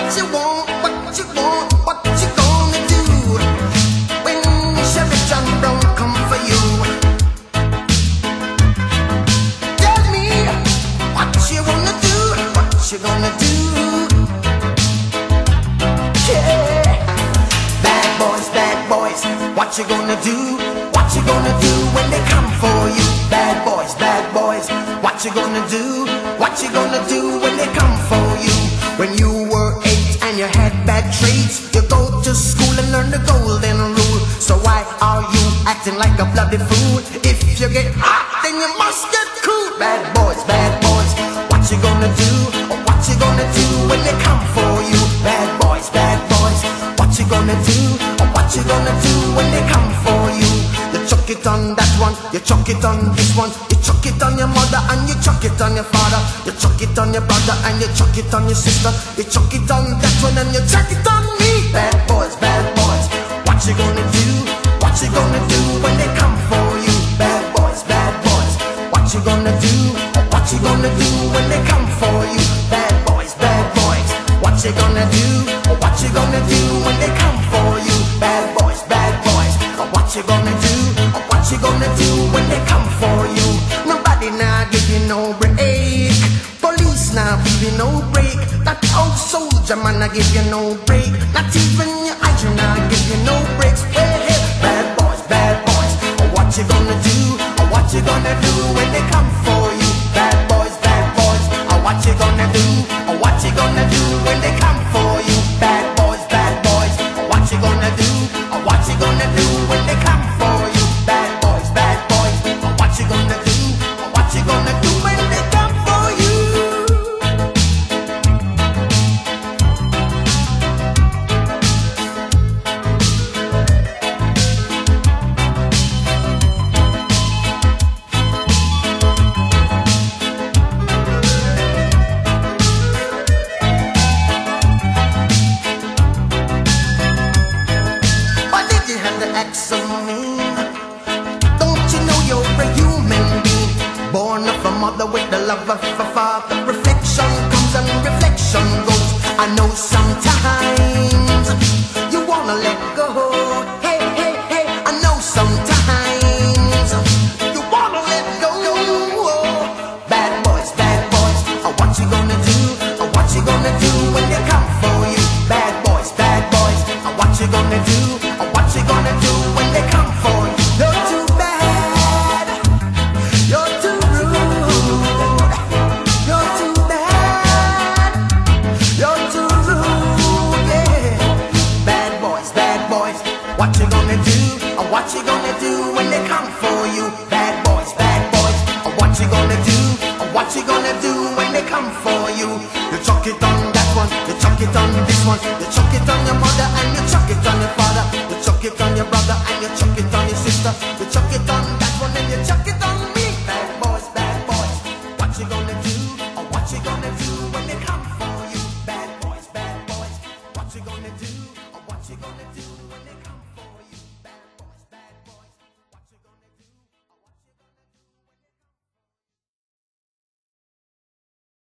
you want, what you want, what you gonna do when Sheriff John Brown come for you? Tell me what you wanna do, what you gonna do? Yeah, bad boys, what you gonna do? What you gonna do when they come for you? Bad boys, what you gonna do? What you gonna do when they come for you? When you were 8 and you had bad traits, you go to school and learn the golden rule. So why are you acting like a bloody fool? If you get hot, then you must get cool. Bad boys, what you gonna do? What you gonna do when they come for you? Bad boys, what you gonna do? What you gonna do when they come for you? You chuck it on that one, you chuck it on this one, you chuck it on your mother and you chuck it on your father, you chuck it on your brother and you chuck it on your sister, you chuck it on that one and you chuck it on me. Bad boys, what you gonna do? What you gonna do when they come for you? Bad boys, what you gonna do? What you gonna do when they come for you? Bad boys, what you gonna do? What you gonna do when they come for you? Bad boys, what you gonna do? What you gonna do when they come for you? Nobody now give you no break, police now give you no break, that old soldier man now give you no break, not even your eyes now give you no breaks. Hey, bad boys, what you gonna do? What you gonna do when they come for you? Bad boys, what you gonna do? What you gonna do when they come for you? Bad boys, what you gonna do? What you gonna do when they come for you? Bad boys, what you gonna do? What you gonna do when they come for you? Don't you know you're a human being, born of a mother with the love of a father? Reflection comes and reflection goes. I know sometimes you wanna let go. Hey, I know sometimes you wanna let go. Bad boys, what you gonna do? What you gonna do when they come for you? Bad boys, what you gonna do? What you gonna do when they come for you? You're too bad, you're too rude, you're too bad, you're too rude, yeah. Bad boys, what you gonna do? What you gonna do when they come for you? Bad boys, what you gonna do? What you gonna do when they come for you? You chuck it on that one, you chuck it on this one, you chuck it on your mother and you chuck it on your father, you chuck it on your brother and you chuck it on your sister.